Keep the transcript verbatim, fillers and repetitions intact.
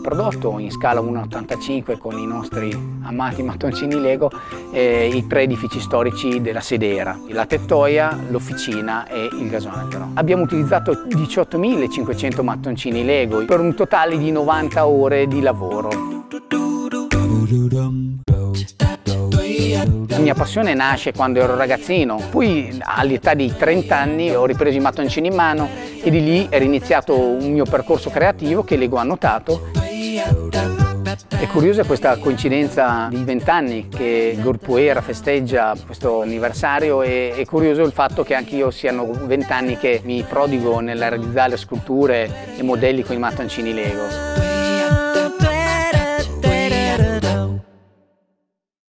riprodotto in scala uno virgola ottantacinque con i nostri amati mattoncini Lego eh, i tre edifici storici della Sedera, la tettoia, l'officina e il gasometro. Abbiamo utilizzato diciottomilacinquecento mattoncini Lego per un totale di novanta ore di lavoro. La mia passione nasce quando ero ragazzino, poi all'età di trenta anni ho ripreso i mattoncini in mano e di lì era iniziato un mio percorso creativo che Lego ha notato. È curiosa questa coincidenza di vent'anni che il gruppo ERA festeggia questo anniversario e è curioso il fatto che anche io siano vent'anni che mi prodigo nella realizzare sculture e modelli con i mattoncini Lego.